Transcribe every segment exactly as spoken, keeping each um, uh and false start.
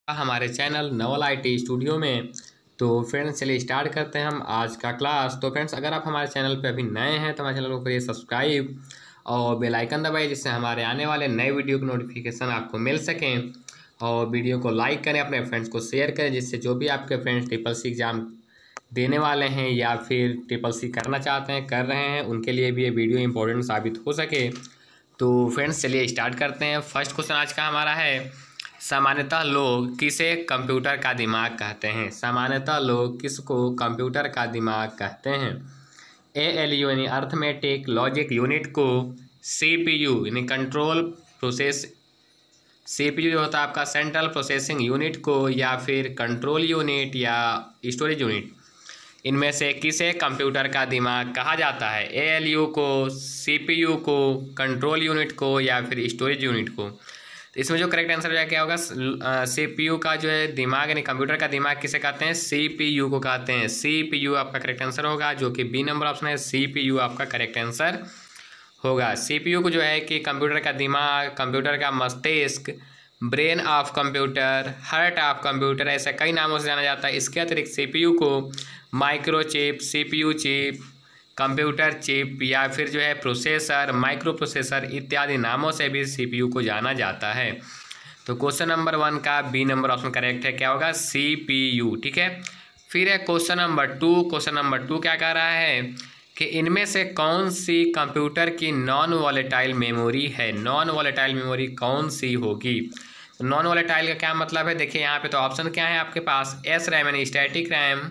हमारे channel Naval IT studio में। तो फ्रेंड्स चलिए स्टार्ट करते हैं हम आज का क्लास। तो फ्रेंड्स अगर आप हमारे चैनल पे अभी नए हैं तो हमारे चैनल को करिए सब्सक्राइब और बेल आइकन दबाइए, जिससे हमारे आने वाले नए वीडियो की नोटिफिकेशन आपको मिल सकें। और वीडियो को लाइक करें, अपने फ्रेंड्स को शेयर करें, जिससे जो भी आपके फ्रेंड्स ट्रिपल सी एग्ज़ाम देने वाले हैं या फिर ट्रिपल सी करना चाहते हैं, कर रहे हैं, उनके लिए भी ये वीडियो इंपॉर्टेंट साबित हो सके। तो फ्रेंड्स चलिए स्टार्ट करते हैं। फर्स्ट क्वेश्चन आज का हमारा है, सामान्यतः लोग किसे कंप्यूटर का दिमाग कहते हैं? सामान्यतः लोग किसको कंप्यूटर का दिमाग कहते हैं? ए एल यू यानी अर्थमेटिक लॉजिक यूनिट को, सी पी यू यानी control process C P U जो होता है आपका सेंट्रल प्रोसेसिंग यूनिट को, या फिर कंट्रोल यूनिट या स्टोरेज यूनिट, इनमें से किसे कंप्यूटर का दिमाग कहा जाता है? ए एल यू को, सी पी यू को, कंट्रोल यूनिट को, या फिर स्टोरेज यूनिट को? तो इसमें जो करेक्ट आंसर क्या होगा, सी पी यू का जो है दिमाग यानी कंप्यूटर का दिमाग किसे कहते हैं? सी पी यू को कहते हैं। सी पी यू आपका करेक्ट आंसर होगा, जो कि बी नंबर ऑप्शन है। सी पी यू आपका करेक्ट आंसर होगा। सी पी यू को जो है कि कंप्यूटर का दिमाग, कंप्यूटर का मस्तिष्क, brain of computer, heart of computer, ऐसे कई नामों से जाना जाता है। इसके अतिरिक्त सी पी यू को micro chip, C P U chip, computer chip, या फिर जो है प्रोसेसर, माइक्रो प्रोसेसर इत्यादि नामों से भी सी पी यू को जाना जाता है। तो क्वेश्चन नंबर वन का बी नंबर ऑप्शन करेक्ट है। क्या होगा? C P U. ठीक है। फिर है question number two. Question number two क्या कह रहा है कि इनमें से कौन सी कंप्यूटर की नॉन वॉलेटाइल मेमोरी है? नॉन वॉलेटाइल मेमोरी कौन सी होगी? नॉन वॉलेटाइल का क्या मतलब है? देखिए यहाँ पे तो ऑप्शन क्या है आपके पास, एस रैम यानी स्टैटिक रैम,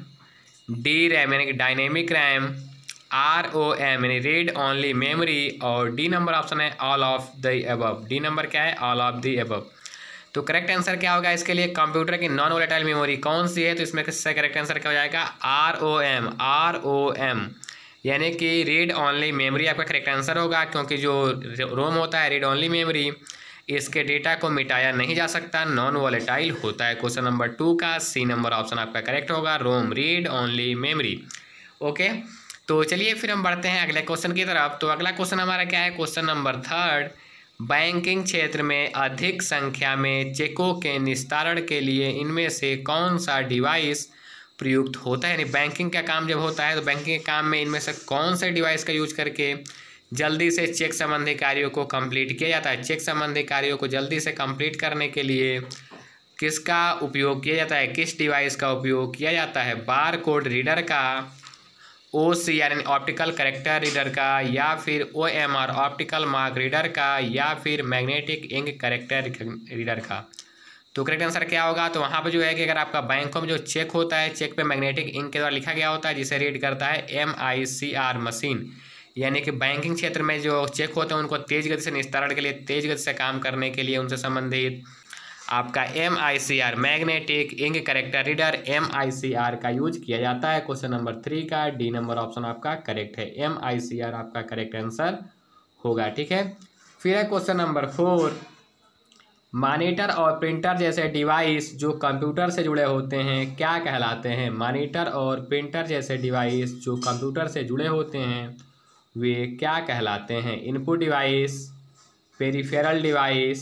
डी रैम यानी dynamic RAM, R O M यानी रीड ओनली मेमोरी, और डी नंबर ऑप्शन है all of the above. D number क्या है? All of the above. तो करेक्ट आंसर क्या होगा इसके लिए? कंप्यूटर की नॉन वोलेटाइल मेमोरी कौन सी है? तो इसमें किससे करेक्ट आंसर क्या हो जाएगा? R O M. R O M यानी कि रीड ओनली मेमोरी आपका करेक्ट आंसर होगा, क्योंकि जो रोम होता है रीड ओनली मेमोरी, इसके डेटा को मिटाया नहीं जा सकता, नॉन वोलेटाइल होता है। क्वेश्चन नंबर टू का सी नंबर ऑप्शन आपका करेक्ट होगा, ROM read only memory. Okay, तो चलिए फिर हम बढ़ते हैं अगले क्वेश्चन की तरफ। तो अगला क्वेश्चन हमारा क्या है? क्वेश्चन नंबर थर्ड, बैंकिंग क्षेत्र में अधिक संख्या में चेकों के निस्तारण के लिए इनमें से कौन सा डिवाइस प्रयुक्त होता है? यानी बैंकिंग का काम जब होता है तो बैंकिंग के काम में इनमें से कौन से डिवाइस का यूज करके जल्दी से चेक संबंधी कार्यों को कंप्लीट किया जाता है? चेक संबंधी कार्यों को जल्दी से कंप्लीट करने के लिए किसका उपयोग किया जाता है? किस डिवाइस का उपयोग किया जाता है? बार कोड रीडर का, ओ सी आर यानी ऑप्टिकल करेक्टर रीडर का, या फिर O M R optical mark reader का, या फिर मैग्नेटिक इंक करेक्टर रीडर का? तो करेक्ट आंसर क्या होगा? तो वहाँ पे जो है कि अगर आपका बैंकों में जो चेक होता है, चेक पे मैग्नेटिक इंक के द्वारा लिखा गया होता है, जिसे रीड करता है M I C R machine. यानी कि बैंकिंग क्षेत्र में जो चेक होते हैं उनको तेज गति से निस्तारण के लिए, तेज गति से काम करने के लिए उनसे संबंधित आपका M I C R magnetic ink character reader M I C R का यूज किया जाता है। क्वेश्चन नंबर थ्री का डी नंबर ऑप्शन आपका करेक्ट है, एम आई सी आर आपका करेक्ट आंसर होगा। ठीक है। फिर है क्वेश्चन नंबर फोर, मॉनिटर और प्रिंटर जैसे डिवाइस जो कंप्यूटर से जुड़े होते हैं क्या कहलाते हैं? मॉनिटर और प्रिंटर जैसे डिवाइस जो कंप्यूटर से जुड़े होते हैं वे क्या कहलाते हैं? Input device, peripheral device,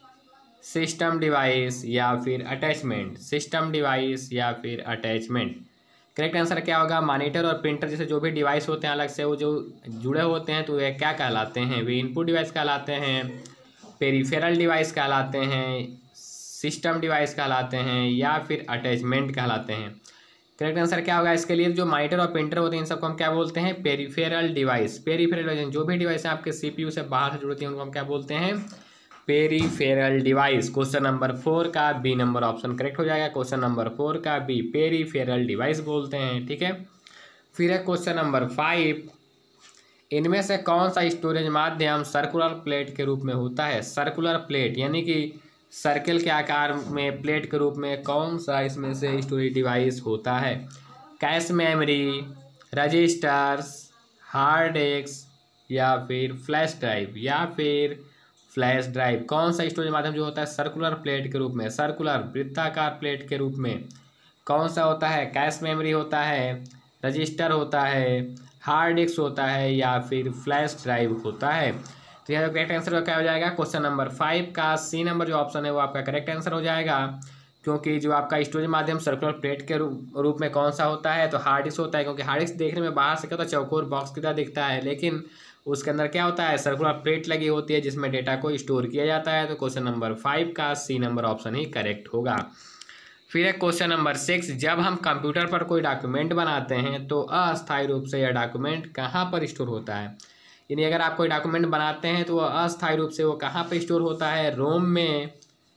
system device, या फिर अटैचमेंट? सिस्टम डिवाइस या फिर अटैचमेंट? करेक्ट आंसर क्या होगा? मॉनिटर और प्रिंटर जैसे जो भी डिवाइस होते हैं अलग से, वो जो जुड़े होते हैं तो वे क्या कहलाते हैं? वे इनपुट डिवाइस कहलाते हैं, पेरिफेरल डिवाइस कहलाते हैं, सिस्टम डिवाइस कहलाते हैं, या फिर अटैचमेंट कहलाते हैं? करेक्ट आंसर क्या होगा इसके लिए? जो मॉनिटर और प्रिंटर होते हैं इन सबको हम क्या बोलते हैं? Peripheral device. पेरिफेरल डिवाइस जो भी डिवाइस आपके सीपीयू से बाहर से जुड़ती हैं उनको हम क्या बोलते हैं? Peripheral device. Question number four का बी नंबर ऑप्शन करेक्ट हो जाएगा। क्वेश्चन नंबर फोर का बी, पेरिफेरल डिवाइस बोलते हैं। ठीक है। फिर है क्वेश्चन नंबर फाइव, इनमें से कौन सा स्टोरेज माध्यम सर्कुलर प्लेट के रूप में होता है? सर्कुलर प्लेट यानी कि सर्कल के आकार में प्लेट के रूप में कौन सा इसमें से स्टोरेज डिवाइस होता है? Cache memory, registers, hard disk, या फिर फ्लैश ड्राइव? या फिर फ्लैश ड्राइव कौन सा स्टोरेज माध्यम जो होता है सर्कुलर प्लेट के रूप में, सर्कुलर वृत्ताकार प्लेट के रूप में कौन सा होता है? कैश मेमोरी होता है, रजिस्टर होता है, हार्ड डिस्क होता है, या फिर फ्लैश ड्राइव होता है? तो यह करेक्ट आंसर क्या हो जाएगा? क्वेश्चन नंबर फाइव का सी नंबर जो ऑप्शन है वो आपका करेक्ट आंसर हो जाएगा। क्योंकि जो आपका स्टोरेज माध्यम सर्कुलर प्लेट के रूप में कौन सा होता है, तो हार्ड डिस्क होता है। क्योंकि हार्ड डिस्क देखने में बाहर से क्या होता है, चौकोर बॉक्स की तरह दिखता है, लेकिन उसके अंदर क्या होता है, सर्कुलर प्लेट लगी होती है जिसमें डेटा को स्टोर किया जाता है। तो क्वेश्चन नंबर फाइव का सी नंबर ऑप्शन ही करेक्ट होगा। फिर है क्वेश्चन नंबर सिक्स, जब हम कंप्यूटर पर कोई डॉक्यूमेंट बनाते हैं तो अस्थायी रूप से यह डॉक्यूमेंट कहाँ पर स्टोर होता है। यानी अगर आप कोई डॉक्यूमेंट बनाते हैं तो वह अस्थायी रूप से वो कहाँ पर स्टोर होता है, रोम में,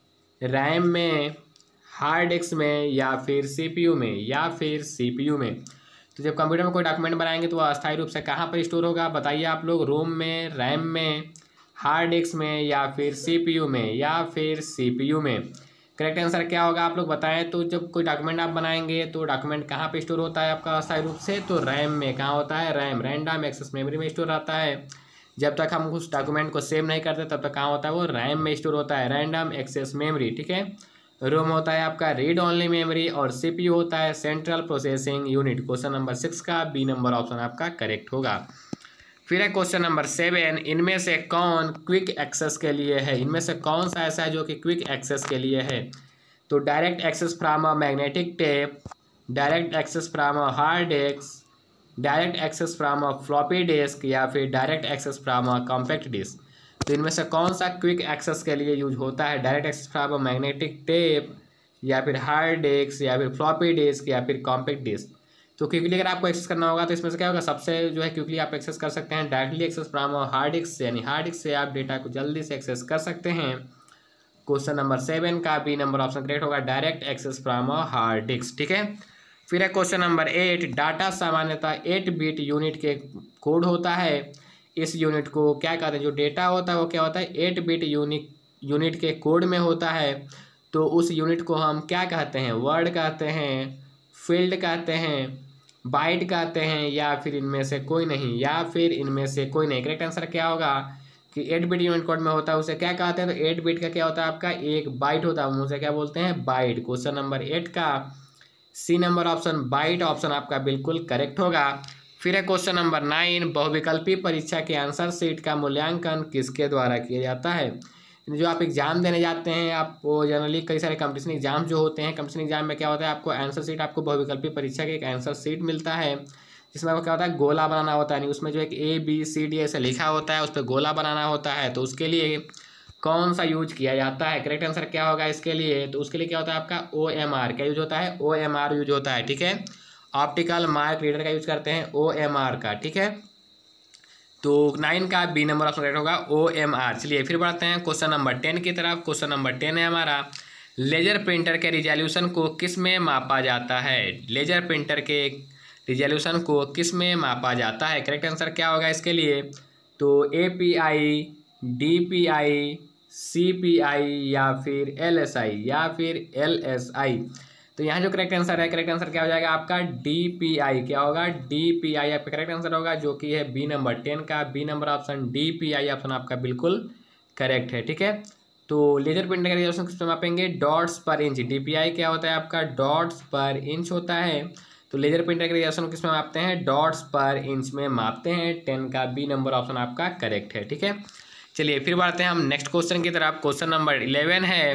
रैम में, हार्ड डिस्क में, या फिर सीपीयू में, या फिर सीपीयू में। तो जब कंप्यूटर में कोई डॉक्यूमेंट बनाएंगे तो वह अस्थायी रूप से कहाँ पर स्टोर होगा, बताइए आप लोग। रोम में, रैम में, हार्ड डिस्क में, या फिर सीपीयू में, या फिर सीपीयू में। करेक्ट आंसर क्या होगा आप लोग बताएं। तो जब कोई डॉक्यूमेंट आप बनाएंगे तो डॉक्यूमेंट कहाँ पे स्टोर होता है आपका अस्थायी रूप से, तो रैम में। कहाँ होता है, रैम, रैंडम एक्सेस मेमोरी में स्टोर रहता है। जब तक हम उस डॉक्यूमेंट को सेव नहीं करते तब तक कहाँ होता है, वो रैम में स्टोर होता है, रैंडम एक्सेस मेमोरी। ठीक है। रोम होता है आपका रीड ओनली मेमोरी, और सीपीयू होता है central processing unit. Question number six का बी नंबर ऑप्शन आपका करेक्ट होगा। फिर है क्वेश्चन नंबर सेवन, इनमें से कौन क्विक एक्सेस के लिए है। इनमें से कौन सा ऐसा है जो कि क्विक एक्सेस के लिए है। तो direct access from a magnetic tape, direct access from a hard disk, direct access from a floppy disk, या फिर direct access from a compact disc. तो इनमें से कौन सा क्विक एक्सेस के लिए यूज होता है, direct access from a magnetic tape, या फिर हार्ड डिस्क, या फिर फ्लॉपी डिस्क, या फिर कॉम्पैक्ट डिस्क। तो क्विकली अगर आपको एक्सेस करना होगा तो इसमें से क्या होगा, सबसे जो है क्विकली आप एक्सेस कर सकते हैं directly access from hard disk से, यानी हार्ड डिस्क से आप डेटा को जल्दी से एक्सेस कर सकते हैं। क्वेश्चन नंबर सेवन का बी नंबर ऑप्शन करेक्ट होगा, direct access from hard disk. ठीक है। फिर है क्वेश्चन नंबर एट, डाटा सामान्यतः एट बिट यूनिट के कोड होता है। इस यूनिट को क्या कहते हैं, जो डेटा होता है वो क्या होता है, एट बिट यूनिट यूनिट के कोड में होता है। तो उस यूनिट को हम क्या कहते हैं, वर्ड कहते हैं, फील्ड कहते हैं, बाइट कहते हैं, या फिर इनमें से कोई नहीं, या फिर इनमें से कोई नहीं। करेक्ट आंसर क्या होगा कि एट बिट यूनिट कोड में होता है उसे क्या कहते हैं, तो एट बिट का क्या होता है आपका एक बाइट होता है, उसे क्या बोलते हैं, बाइट। क्वेश्चन नंबर एट का C number option byte option आपका बिल्कुल करेक्ट होगा। फिर है क्वेश्चन नंबर नाइन, बहुविकल्पी परीक्षा के आंसर शीट का मूल्यांकन किसके द्वारा किया जाता है। जो आप एग्जाम देने जाते हैं, आपको जनरली कई सारे कंपटीशन एग्जाम जो होते हैं, कंपटीशन एग्जाम में क्या होता है, आपको आंसर शीट, आपको बहुविकल्पी परीक्षा के एक आंसर शीट मिलता है जिसमें आपको क्या होता है, गोला बनाना होता है। नहीं, उसमें जो एक ए बी सी डी ऐसे लिखा होता है, उस पर गोला बनाना होता है। तो उसके लिए कौन सा यूज किया जाता है, करेक्ट आंसर क्या होगा इसके लिए, तो उसके लिए क्या होता है आपका ओ एम आर क्या यूज होता है, ओ एम आर यूज होता है। ठीक है। ऑप्टिकल मार्क रीडर का यूज करते हैं, ओ एम आर का। ठीक है। तो नाइन का बी नंबर ऑप्शन करेक्ट होगा, ओ एम आर। चलिए फिर बढ़ते हैं क्वेश्चन नंबर टेन की तरफ। क्वेश्चन नंबर टेन है हमारा, लेजर प्रिंटर के रिजोल्यूशन को किस में मापा जाता है। लेजर प्रिंटर के रिजोल्यूशन को किस में मापा जाता है, करेक्ट आंसर क्या होगा इसके लिए, तो A P I, D P I, C P I, या फिर एल एस आई, या फिर एल एस आई। तो यहाँ जो करेक्ट आंसर है, करेक्ट आंसर क्या हो जाएगा आपका डी पी आई। क्या होगा, डी पी आई आपका करेक्ट आंसर होगा, जो कि है बी नंबर टेन का B number option D P I option आपका बिल्कुल करेक्ट है। ठीक है। तो लेजर प्रिंटर का रिजोल्यूशन किस पे मापेंगे, डॉट्स पर इंच। डी पी आई क्या होता है आपका, डॉट्स पर इंच होता है। तो लेजर प्रिंटर के रिजोल्यूशन किस में मापते हैं, डॉट्स पर इंच में मापते हैं। टेन का बी नंबर ऑप्शन आपका करेक्ट है। ठीक है। चलिए फिर बढ़ते हैं हम नेक्स्ट क्वेश्चन की तरफ। क्वेश्चन नंबर इलेवन है,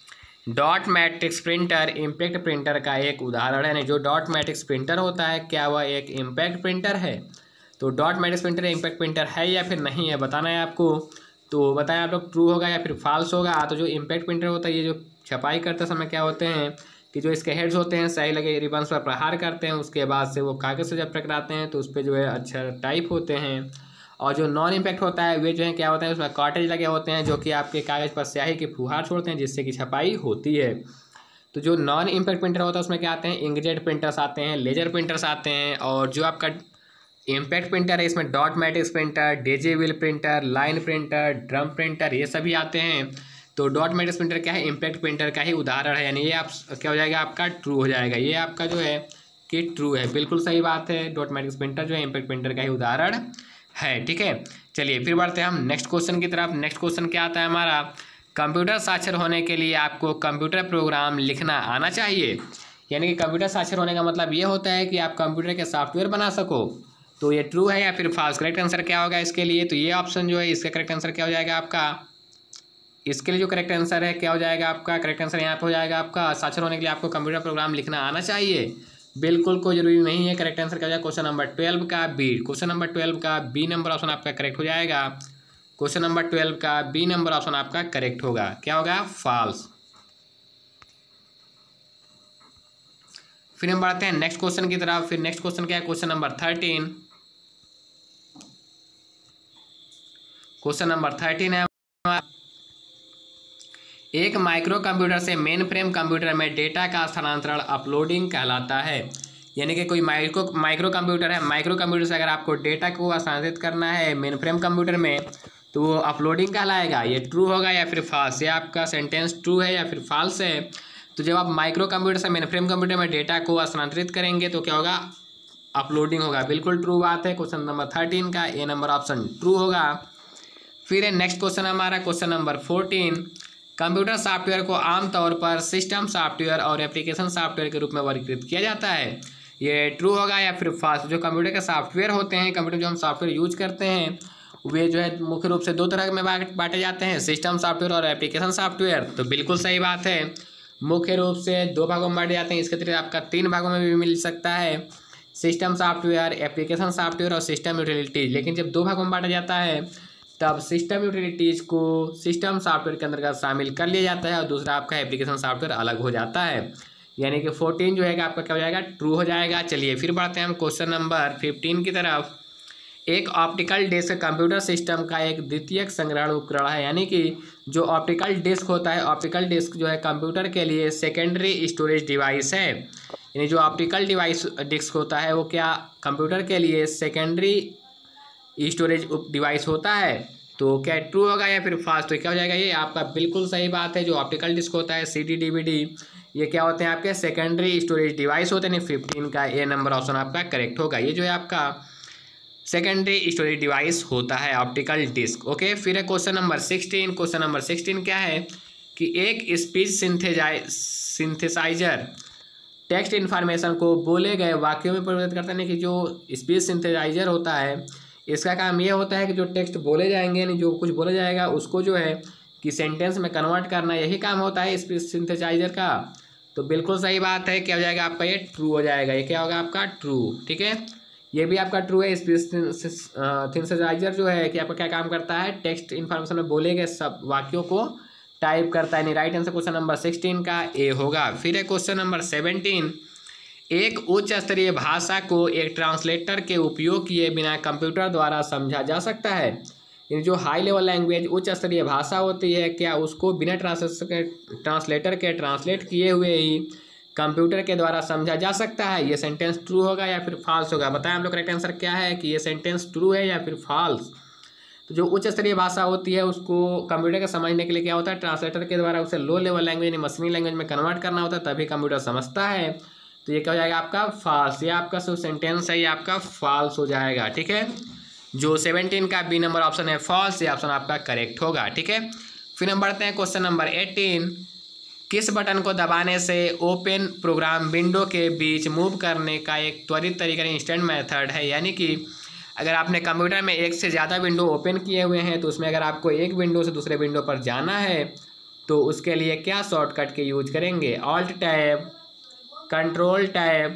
dot matrix printer impact printer का एक उदाहरण है। जो डॉट मैट्रिक्स प्रिंटर होता है क्या वह एक इम्पैक्ट प्रिंटर है। तो dot matrix printer impact printer है या फिर नहीं है, बताना है आपको। तो बताएं आप लोग, ट्रू होगा या फिर फॉल्स होगा। तो जो इम्पैक्ट प्रिंटर होता है, ये जो छपाई करते समय क्या होते हैं कि जो इसके हेड्स होते हैं सही लगे रिबन्स पर प्रहार करते हैं, उसके बाद से वो कागज़ से जब टकराते हैं तो उस पर जो है अक्षर टाइप होते हैं। और जो नॉन इम्पैक्ट होता है वे जो है क्या होता है, उसमें कॉटेज लगे होते हैं जो कि आपके कागज़ पर स्याही की फुहार छोड़ते हैं जिससे कि छपाई होती है। तो जो नॉन इम्पैक्ट प्रिंटर होता है उसमें क्या आते हैं, इंकजेट प्रिंटर्स आते हैं, लेजर प्रिंटर्स आते हैं। और जो आपका इम्पैक्ट प्रिंटर है इसमें dot matrix printer, daisy wheel printer, line printer, drum printer, ये सभी आते हैं। तो डॉट मैट्रिक्स प्रिंटर क्या है, इम्पैक्ट प्रिंटर का ही उदाहरण है, यानी ये आप क्या हो जाएगा आपका ट्रू हो जाएगा। ये आपका जो है कि ट्रू है, बिल्कुल सही बात है। डॉट मैट्रिक्स प्रिंटर जो है इम्पैक्ट प्रिंटर का ही उदाहरण है। ठीक है। चलिए फिर बढ़ते हैं हम नेक्स्ट क्वेश्चन की तरफ। नेक्स्ट क्वेश्चन क्या आता है हमारा, कंप्यूटर साक्षर होने के लिए आपको कंप्यूटर प्रोग्राम लिखना आना चाहिए। यानी कि कंप्यूटर साक्षर होने का मतलब ये होता है कि आप कंप्यूटर के सॉफ्टवेयर बना सको। तो ये ट्रू है या फिर फॉल्स, करेक्ट आंसर क्या होगा इसके लिए, तो ये ऑप्शन जो है इसका करेक्ट आंसर क्या हो जाएगा आपका इसके लिए जो करेक्ट आंसर है क्या हो जाएगा आपका, करेक्ट आंसर यहाँ पे हो जाएगा आपका, साक्षर होने के लिए आपको कंप्यूटर प्रोग्राम लिखना आना चाहिए, बिल्कुल कोई जरूरी नहीं है। करेक्ट आंसर क्या हो जाएगा क्वेश्चन नंबर ट्वेल्व का बी, क्वेश्चन नंबर ट्वेल्व का बी नंबर ऑप्शन आपका करेक्ट हो जाएगा। क्वेश्चन नंबर ट्वेल्व का बी नंबर ऑप्शन आपका करेक्ट होगा, क्या होगा, फॉल्स। फिर हम बढ़ते हैं नेक्स्ट क्वेश्चन की तरफ। फिर नेक्स्ट क्वेश्चन क्या है, question number thirteen. Question number thirteen है, एक माइक्रो कंप्यूटर से मेन फ्रेम कंप्यूटर में डेटा का स्थानांतरण अपलोडिंग कहलाता है। यानी कि कोई माइक्रो माइक्रो कंप्यूटर है, माइक्रो कंप्यूटर से अगर आपको डेटा को स्थानांतरित करना है मेन फ्रेम कंप्यूटर में तो वो अपलोडिंग कहलाएगा। ये ट्रू होगा या फिर फॉल्स, ये आपका सेंटेंस ट्रू है या फिर फॉल्स है। तो जब आप माइक्रो कंप्यूटर से मेन फ्रेम कंप्यूटर में डेटा को स्थानांतरित करेंगे तो क्या होगा, अपलोडिंग होगा, बिल्कुल ट्रू बात है। क्वेश्चन नंबर थर्टीन का ए नंबर ऑप्शन ट्रू होगा। फिर नेक्स्ट क्वेश्चन हमारा question number fourteen. Computer software को आमतौर पर सिस्टम सॉफ्टवेयर और एप्लीकेशन सॉफ्टवेयर के रूप में वर्गीकृत किया जाता है। ये ट्रू होगा या फिर फॉल्स। जो कंप्यूटर के सॉफ्टवेयर होते हैं, कंप्यूटर जो हम सॉफ्टवेयर यूज करते हैं वे जो है मुख्य रूप से दो तरह में बांटे जाते हैं, सिस्टम सॉफ्टवेयर और एप्लीकेशन सॉफ्टवेयर। तो बिल्कुल सही बात है, मुख्य रूप से दो भागों में बांटे जाते हैं। इसके अतिरिक्त आपका तीन भागों में भी मिल सकता है, सिस्टम सॉफ्टवेयर, एप्लीकेशन सॉफ्टवेयर और सिस्टम यूटिलिटीज। लेकिन जब दो भागों में बांटा जाता है तब सिस्टम यूटिलिटीज को सिस्टम सॉफ्टवेयर के अंतर्गत शामिल कर लिया जाता है और दूसरा आपका एप्लीकेशन सॉफ्टवेयर अलग हो जाता है। यानी कि फोर्टीन जो है आपका क्या हो जाएगा, ट्रू हो जाएगा। चलिए फिर बढ़ते हैं हम क्वेश्चन नंबर फिफ्टीन की तरफ। एक ऑप्टिकल डिस्क कंप्यूटर सिस्टम का एक द्वितीयक संग्रहण उपकरण है। यानी कि जो ऑप्टिकल डिस्क होता है, ऑप्टिकल डिस्क जो है कंप्यूटर के लिए सेकेंडरी स्टोरेज डिवाइस है। यानी जो ऑप्टिकल डिवाइस डिस्क होता है वो क्या कंप्यूटर के लिए सेकेंडरी स्टोरेज डिवाइस होता है। तो क्या ट्रू होगा या फिर फॉल्स, तो क्या हो जाएगा, ये आपका बिल्कुल सही बात है। जो ऑप्टिकल डिस्क होता है, C D D V D, ये क्या होते हैं आपके सेकेंडरी स्टोरेज डिवाइस होते हैं। फिफ्टीन का ए नंबर ऑप्शन आपका करेक्ट होगा। ये जो है आपका सेकेंडरी स्टोरेज डिवाइस होता है ऑप्टिकल डिस्क। ओके, फिर है question number sixteen. Question number sixteen क्या है कि एक स्पीच सिंथेजाइ सिंथेसाइजर टेक्स्ट इन्फॉर्मेशन को बोले गए वाक्यों में परिवर्तित करता है। कि जो स्पीच सिंथेसाइजर होता है इसका काम ये होता है कि जो टेक्स्ट बोले जाएंगे, यानी जो कुछ बोला जाएगा उसको जो है कि सेंटेंस में कन्वर्ट करना, यही काम होता है स्पीच सिंथेसाइजर का। तो बिल्कुल सही बात है, क्या हो जाएगा आपका, ये ट्रू हो जाएगा। ये क्या होगा आपका, ट्रू। ठीक है, ये भी आपका ट्रू है। स्पीच सिंथेसाइजर जो है कि आपका क्या काम करता है, टेक्स्ट इन्फॉर्मेशन में बोले गए सब वाक्यों को टाइप करता है। Right answer question number sixteen का ए होगा। फिर है क्वेश्चन नंबर सेवनटीन। एक उच्च स्तरीय भाषा को एक ट्रांसलेटर के उपयोग किए बिना कंप्यूटर द्वारा समझा जा सकता है। यानी जो हाई लेवल लैंग्वेज, उच्च स्तरीय भाषा होती है, क्या उसको बिना ट्रांसलेटर के ट्रांसलेटर के ट्रांसलेट किए हुए ही कंप्यूटर के द्वारा समझा जा सकता है। ये सेंटेंस ट्रू होगा या फिर फॉल्स होगा, बताएं हम लोग करेक्ट आंसर क्या है कि ये सेंटेंस ट्रू है या फिर फॉल्स। तो जो उच्च स्तरीय भाषा होती है उसको कंप्यूटर के समझने के लिए क्या होता है, ट्रांसलेटर के द्वारा उसे लो लेवल लैंग्वेज यानी मशीनी लैंग्वेज में कन्वर्ट करना होता है, तभी कंप्यूटर समझता है। तो ये क्या हो जाएगा आपका, फॉल्स। ये आपका जो सेंटेंस है ये आपका फॉल्स हो जाएगा। ठीक है, जो सेवनटीन का बी नंबर ऑप्शन है फॉल्स, ये ऑप्शन आपका करेक्ट होगा। ठीक है, फिर हम बढ़ते हैं क्वेश्चन नंबर एटीन। किस बटन को दबाने से ओपन प्रोग्राम विंडो के बीच मूव करने का एक त्वरित तरीका इंस्टेंट मेथड है। यानी कि अगर आपने कंप्यूटर में एक से ज़्यादा विंडो ओपन किए हुए हैं तो उसमें अगर आपको एक विंडो से दूसरे विंडो पर जाना है तो उसके लिए क्या शॉर्टकट के यूज करेंगे, alt tab, control tab,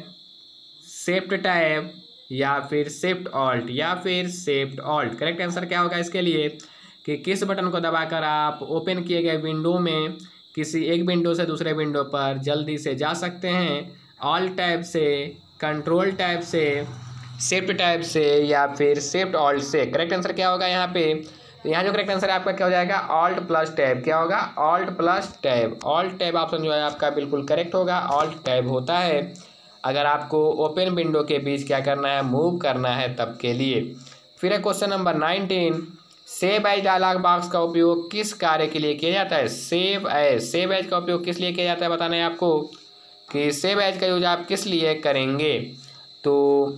shift tab या फिर शिफ्ट ऑल्ट या फिर शिफ्ट ऑल्ट। करेक्ट आंसर क्या होगा इसके लिए कि किस बटन को दबाकर आप ओपन किए गए विंडो में किसी एक विंडो से दूसरे विंडो पर जल्दी से जा सकते हैं, ऑल्ट टैब से, कंट्रोल टैब से, शिफ्ट टैब से या फिर शिफ्ट ऑल्ट से। करेक्ट आंसर क्या होगा यहाँ पे, तो यहाँ जो करेक्ट आंसर है आपका क्या हो जाएगा, ऑल्ट प्लस टैब। क्या होगा, alt plus tab. Alt tab option जो है आपका बिल्कुल करेक्ट होगा। ऑल्ट टैब होता है अगर आपको ओपन विंडो के बीच क्या करना है, मूव करना है तब के लिए। फिर है question number nineteen. Save as dialog box का उपयोग किस कार्य के लिए किया जाता है। सेव एज, सेव एज का उपयोग किस लिए किया जाता है बताना है आपको कि सेव एज का यूज आप किस लिए करेंगे। तो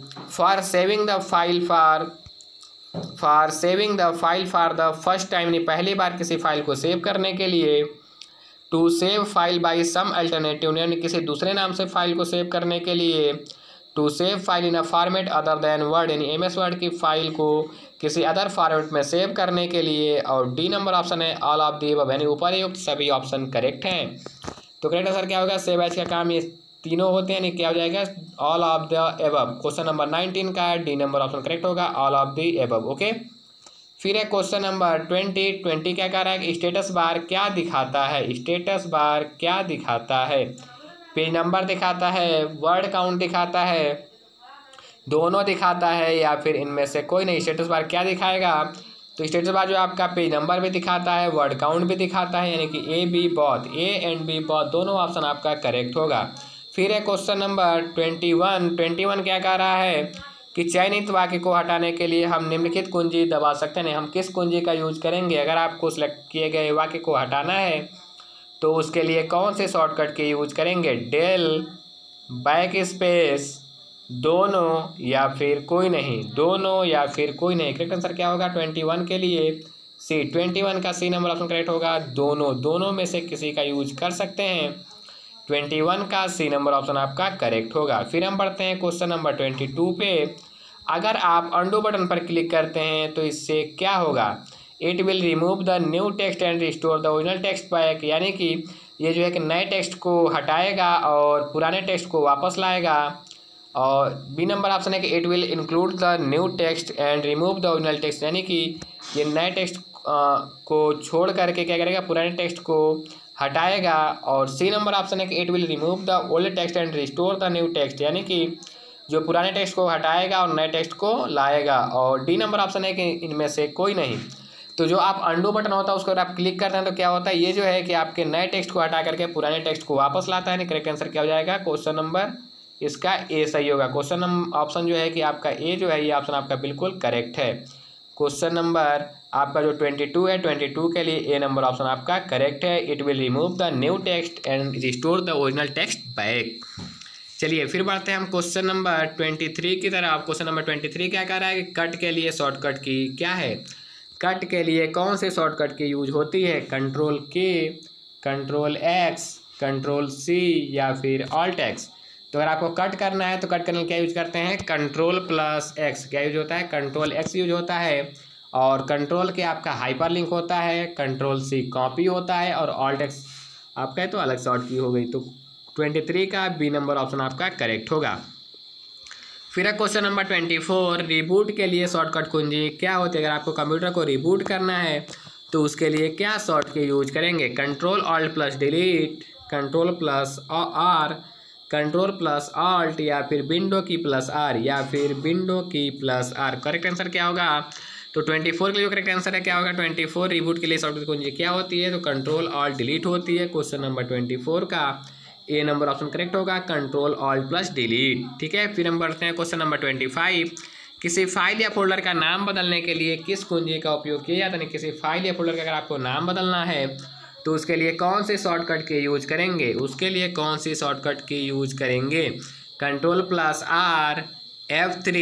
for saving the file for for saving the file for the first time, यानी पहली बार किसी फाइल को सेव करने के लिए। To save file by some alternative, यानी किसी दूसरे नाम से फाइल को सेव करने के लिए। To save file in a format other than Word, यानी एम एस वर्ड की फाइल को किसी अदर फॉर्मेट में सेव करने के लिए। और डी नंबर ऑप्शन है ऑल ऑफ दी अबव, यानी ऊपर्युक्त सभी ऑप्शन करेक्ट हैं। तो करेक्ट आंसर क्या होगा, सेव एज का काम ये तीनों होते हैं, यानी क्या हो जाएगा all of the above. Question number nineteen का डी नंबर ऑप्शन करेक्ट होगा, all of the above. Okay, फिर है क्वेश्चन नंबर ट्वेंटी। ट्वेंटी क्या कह रहा है कि स्टेटस बार क्या दिखाता है, स्टेटस बार क्या दिखाता है, पेज नंबर दिखाता है, वर्ड काउंट दिखाता है, दोनों दिखाता है, या फिर इनमें से कोई नहीं। स्टेटस बार क्या दिखाएगा, तो स्टेटस बार जो आपका पेज नंबर भी दिखाता है, वर्ड काउंट भी दिखाता है, यानी कि A B both, A and B both दोनों ऑप्शन आपका करेक्ट होगा। फिर है question number twenty one. Twenty one क्या कह रहा है कि चयनित वाक्य को हटाने के लिए हम निम्नलिखित कुंजी दबा सकते हैं। हम किस कुंजी का यूज करेंगे, अगर आपको सिलेक्ट किए गए वाक्य को हटाना है तो उसके लिए कौन से शॉर्टकट के यूज करेंगे, डेल, बैक स्पेस, दोनों या फिर कोई नहीं, दोनों या फिर कोई नहीं। करेक्ट आंसर क्या होगा ट्वेंटी वन के लिए सी, ट्वेंटी वन का सी नंबर ऑप्शन करेक्ट होगा, दोनों, दोनों में से किसी का यूज कर सकते हैं। ट्वेंटी वन का सी नंबर ऑप्शन आपका करेक्ट होगा। फिर हम बढ़ते हैं क्वेश्चन नंबर ट्वेंटी टू पे। अगर आप अंडू बटन पर क्लिक करते हैं तो इससे क्या होगा, it will remove the new text and restore the original text back, यानी कि ये जो है कि नए टेक्स्ट को हटाएगा और पुराने टेक्स्ट को वापस लाएगा। और बी नंबर ऑप्शन है कि it will include the new text and remove the original text, यानी कि ये नए टेक्स्ट को छोड़ करके क्या करेगा, पुराने टेक्स्ट को हटाएगा। और सी नंबर ऑप्शन है कि it will remove the old text and restore the new text, यानी कि जो पुराने टेक्स्ट को हटाएगा और नए टेक्स्ट को लाएगा। और डी नंबर ऑप्शन है कि इनमें से कोई नहीं। तो जो आप अंडू बटन होता है उसको अगर आप क्लिक करते हैं तो क्या होता है, ये जो है कि आपके नए टेक्स्ट को हटा करके पुराने टेक्स्ट को वापस लाता है। करेक्ट आंसर क्या हो जाएगा, क्वेश्चन नंबर इसका ए सही होगा। क्वेश्चन नंबर ऑप्शन जो है कि आपका ए जो है ये ऑप्शन आपका बिल्कुल करेक्ट है। क्वेश्चन नंबर आपका जो ट्वेंटी टू है, ट्वेंटी टू के लिए ए नंबर ऑप्शन आपका करेक्ट है, it will remove the new text and restore the original text back. चलिए फिर बढ़ते हैं हम क्वेश्चन नंबर ट्वेंटी थ्री की तरफ। क्वेश्चन नंबर ट्वेंटी थ्री क्या कह रहा है कि कट के लिए शॉर्टकट की क्या है, कट के लिए कौन से शॉर्टकट की यूज होती है, कंट्रोल के, कंट्रोल एक्स, कंट्रोल सी या फिर ऑल्ट एक्स। तो अगर आपको कट करना है तो कट करने क्या यूज करते हैं, कंट्रोल प्लस एक्स, क्या यूज होता है, कंट्रोल एक्स यूज होता है। और कंट्रोल के आपका हाइपर लिंक होता है, कंट्रोल सी कॉपी होता है, और ऑल्ट एक्स आपका है तो अलग शॉर्ट की हो गई। तो ट्वेंटी थ्री का बी नंबर ऑप्शन आपका करेक्ट होगा। फिर है question number twenty four. Reboot के लिए शॉर्टकट कुंजी क्या होती है, अगर आपको कंप्यूटर को रिबूट करना है तो उसके लिए क्या शॉर्ट के यूज करेंगे, control alt plus delete, control plus R, control plus alt, या फिर विंडो की प्लस आर, या फिर विंडो की प्लस आर। करेक्ट आंसर क्या होगा, तो ट्वेंटी फोर के लिए करेक्ट आंसर है क्या होगा, ट्वेंटी फोर रिबूट के लिए शॉर्टकट कुंजी क्या होती है, तो कंट्रोल ऑल्ट डिलीट होती है। क्वेश्चन नंबर ट्वेंटी फोर का ए नंबर ऑप्शन करेक्ट होगा, कंट्रोल ऑल्ट प्लस डिलीट। ठीक है, फिर हम बढ़ते हैं क्वेश्चन नंबर ट्वेंटी फाइव। किसी फाइल या फोल्डर का नाम बदलने के लिए किस कुंजी का उपयोग किया जाता है, किसी फाइल या फोल्डर का अगर आपको नाम बदलना है तो उसके लिए कौन से शॉर्टकट के यूज करेंगे, उसके लिए कौन सी शॉर्टकट की यूज करेंगे, control plus R, F three,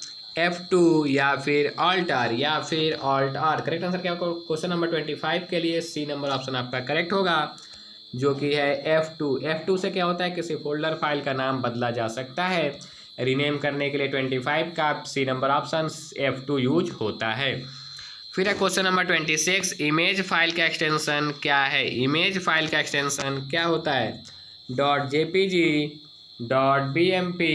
F two, या फिर ऑल्ट आर, या फिर ऑल्ट आर। करेक्ट आंसर क्या होगा क्वेश्चन नंबर ट्वेंटी फाइव के लिए सी नंबर ऑप्शन आपका करेक्ट होगा, जो कि है एफ टू। एफ टू से क्या होता है, किसी फोल्डर फाइल का नाम बदला जा सकता है, रीनेम करने के लिए ट्वेंटी फाइव का C number option F two use होता है। फिर है question number twenty six. Image file का एक्सटेंशन क्या है, इमेज फाइल का एक्सटेंशन क्या होता है, dot JPG, dot BMP,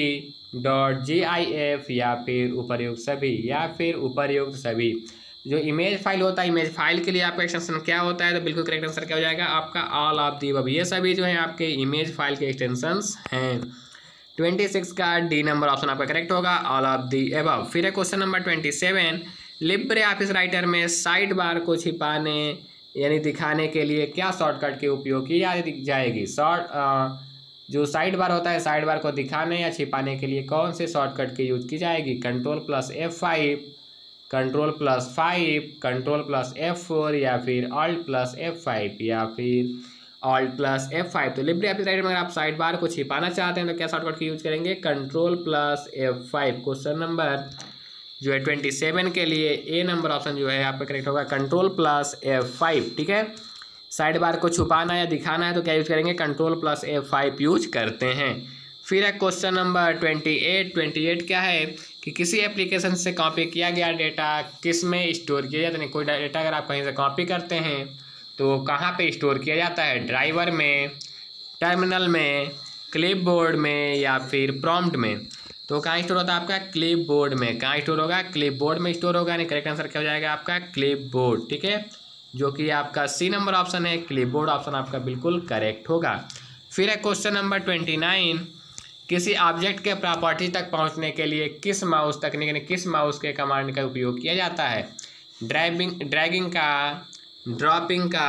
dot GIF, या फिर उपर्युक्त सभी, या फिर उपर्युक्त सभी। जो इमेज फाइल होता है, इमेज फाइल के लिए आपका एक्सटेंशन क्या होता है, तो बिल्कुल करेक्ट आंसर क्या हो जाएगा आपका ऑल ऑफ दी अबव। ये सभी जो है आपके इमेज फाइल के एक्सटेंशंस हैं। ट्वेंटी सिक्स का डी नंबर ऑप्शन आपका करेक्ट होगा, ऑल ऑफ दी अबव। फिर है question number twenty seven. LibreOffice Writer में साइड बार को छिपाने यानी दिखाने के लिए क्या शॉर्टकट के उपयोग की जाएगी, शॉर्ट जो साइड बार होता है, साइड बार को दिखाने या छिपाने के लिए कौन से शॉर्टकट की यूज की जाएगी, control plus F five, control plus five, control plus F four, या फिर ऑल्ट प्लस एफ फाइव, या फिर ऑल्ट प्लस एफ फाइव। तो लिब्रे ऑफिस राइटर में अगर आप साइड बार को छिपाना चाहते हैं तो क्या शॉर्टकट की यूज करेंगे, control plus F five. Question number जो है ट्वेंटी सेवन के लिए ए नंबर ऑप्शन जो है आपका करेक्ट होगा, कंट्रोल प्लस एफ फाइव। ठीक है, साइड बार को छुपाना या दिखाना है तो क्या यूज करेंगे, control plus F five use करते हैं। फिर है question number twenty eight twenty eight क्या है कि किसी एप्लीकेशन से कॉपी किया गया डेटा किस में स्टोर किया जाता है। कोई डेटा अगर आप कहीं से कॉपी करते हैं तो कहाँ पे स्टोर किया जाता है, ड्राइवर में, टर्मिनल में, क्लिपबोर्ड में या फिर प्रॉम्प्ट में। तो कहाँ स्टोर होता है आपका, क्लिपबोर्ड में। कहाँ स्टोर होगा, क्लिपबोर्ड में स्टोर होगा। यानी करेक्ट आंसर क्या हो जाएगा आपका, क्लिपबोर्ड। ठीक है, जो कि आपका सी नंबर ऑप्शन है, क्लिपबोर्ड ऑप्शन आपका बिल्कुल करेक्ट होगा। फिर है क्वेश्चन नंबर ट्वेंटी नाइन किसी ऑब्जेक्ट के प्रॉपर्टी तक पहुंचने के लिए किस माउस तकनीक यानी किस माउस के कमांड का उपयोग किया जाता है, ड्राइविंग ड्रैगिंग का, ड्रॉपिंग का,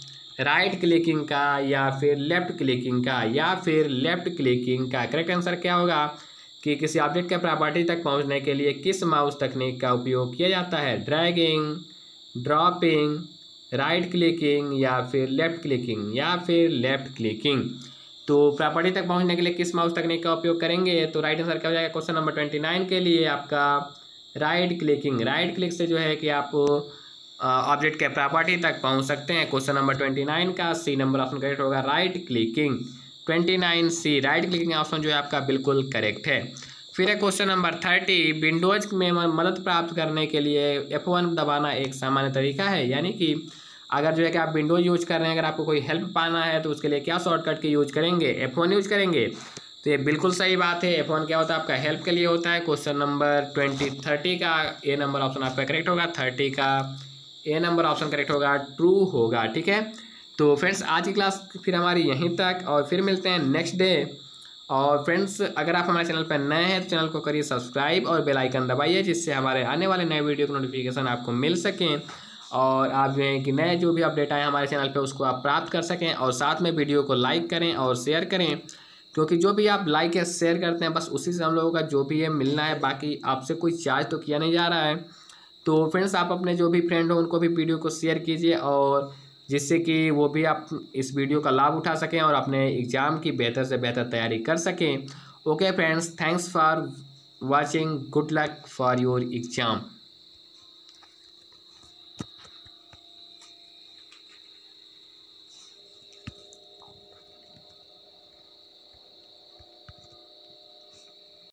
राइट क्लिकिंग का या फिर लेफ्ट क्लिकिंग का या फिर लेफ्ट क्लिकिंग का। करेक्ट आंसर क्या होगा कि किसी ऑब्जेक्ट के प्रॉपर्टी तक पहुंचने के लिए किस माउस तकनीक का उपयोग किया जाता है, ड्रैगिंग, ड्रॉपिंग, राइट क्लिकिंग या फिर लेफ्ट क्लिकिंग या फिर लेफ्ट क्लिकिंग। तो प्रॉपर्टी तक पहुंचने के लिए किस माउस तकनीक का उपयोग करेंगे, तो राइट आंसर क्या हो जाएगा क्वेश्चन नंबर ट्वेंटी नाइन के लिए आपका राइट क्लिकिंग। राइट क्लिक से जो है कि आप ऑब्जेक्ट के प्रॉपर्टी तक पहुंच सकते हैं। क्वेश्चन नंबर ट्वेंटी नाइन का सी नंबर ऑप्शन करेक्ट होगा, right clicking. Twenty nine C right clicking option जो है आपका बिल्कुल करेक्ट है। फिर है क्वेश्चन नंबर थर्टी विंडोज में मदद प्राप्त करने के लिए एफ वन दबाना एक सामान्य तरीका है। यानी कि अगर जो है कि आप विंडोज यूज कर रहे हैं, अगर आपको कोई हेल्प पाना है तो उसके लिए क्या शॉर्टकट की यूज करेंगे, एफ वन यूज करेंगे। तो ये बिल्कुल सही बात है, एफ वन क्या होता है आपका हेल्प के लिए होता है। क्वेश्चन नंबर ट्वेंटी थर्टी का ए नंबर ऑप्शन आपका करेक्ट होगा, थर्टी का ए नंबर ऑप्शन करेक्ट होगा, ट्रू होगा। ठीक है, तो फ्रेंड्स आज की क्लास फिर हमारी यहीं तक और फिर मिलते हैं नेक्स्ट डे। और फ्रेंड्स अगर आप हमारे चैनल पर नए हैं तो चैनल को करिए सब्सक्राइब और बेल आइकन दबाइए, जिससे हमारे आने वाले नए वीडियो की नोटिफिकेशन आपको मिल सकें और आप जो है कि नए जो भी अपडेट आए हमारे चैनल पे उसको आप प्राप्त कर सकें। और साथ में वीडियो को लाइक करें और शेयर करें, क्योंकि जो भी आप लाइक या शेयर करते हैं बस उसी से हम लोगों का जो भी है मिलना है, बाकी आपसे कोई चार्ज तो किया नहीं जा रहा है। तो फ्रेंड्स आप अपने जो भी फ्रेंड हो उनको भी वीडियो को शेयर कीजिए, और जिससे कि वो भी आप इस वीडियो का लाभ उठा सकें और अपने एग्ज़ाम की बेहतर से बेहतर तैयारी कर सकें। Okay friends, thanks for watching, good luck for your exam.